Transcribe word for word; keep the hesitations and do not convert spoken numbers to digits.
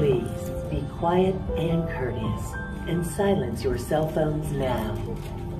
Please be quiet and courteous, and silence your cell phones now.